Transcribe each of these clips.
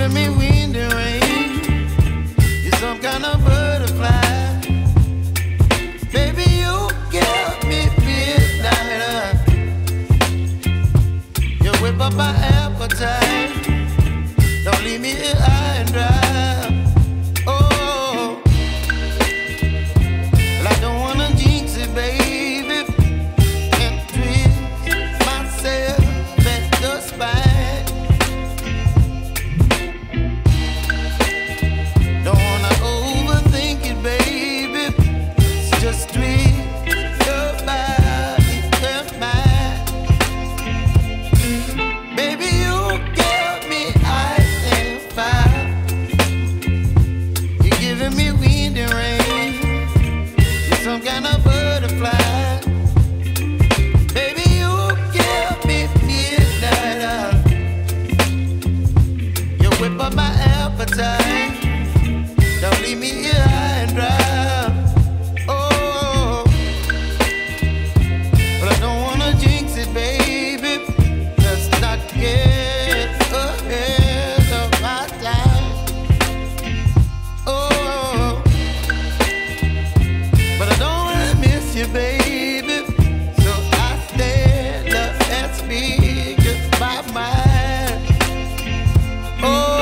giving me wind and rain. You're some kind of butterfly. Baby, you give me midnight. You whip up my appetite. Don't leave me here high and dry. Oh, well, I don't wanna jinx it, baby, and twist myself at the spine. Don't wanna overthink it, baby. It's just twist your body and mine. Baby, you give me ice and fire. You're giving me wind and rain. You're some kind of butterfly. Baby, you give me midnight. You whip up my appetite. Don't leave me here high and dry. Oh, but I don't wanna jinx it, baby. Let's not get ahead of my time. Oh, but I don't wanna miss you, baby. So I stand up and speak just my mind. Oh.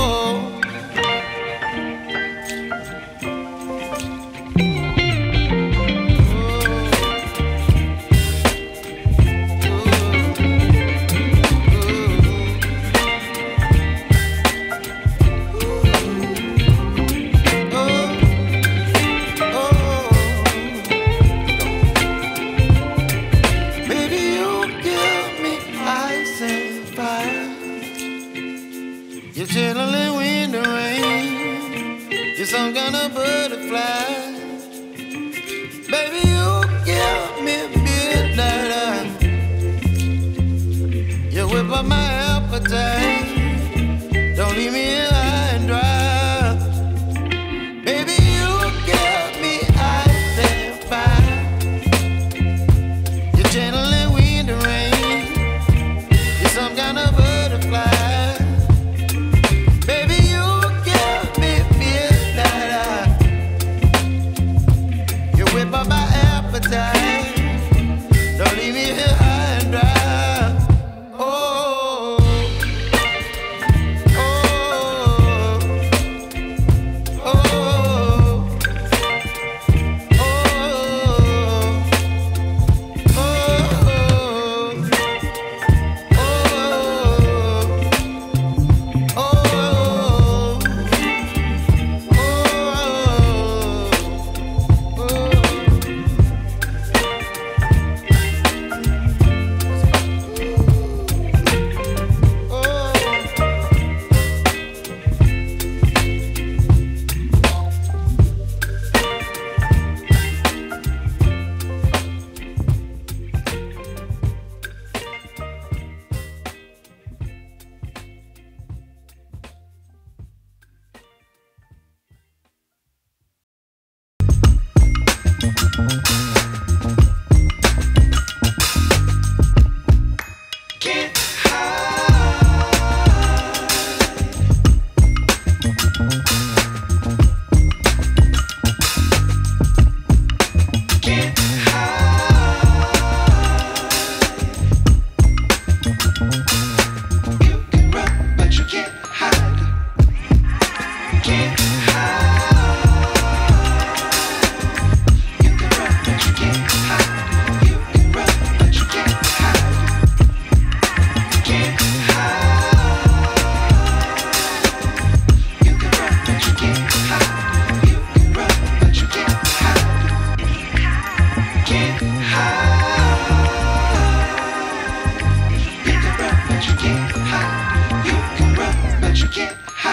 You're chilling wind and rain. You're some kind of butterfly. Baby, you give me midnight. You whip up my appetite. Don't leave me here high and dry. Baby, you give me ice and fire. You're channeling wind and rain. You're some kind of butterfly. My appetite. Don't leave me here high and dry. Oh, oh, oh, oh, but you can't hide.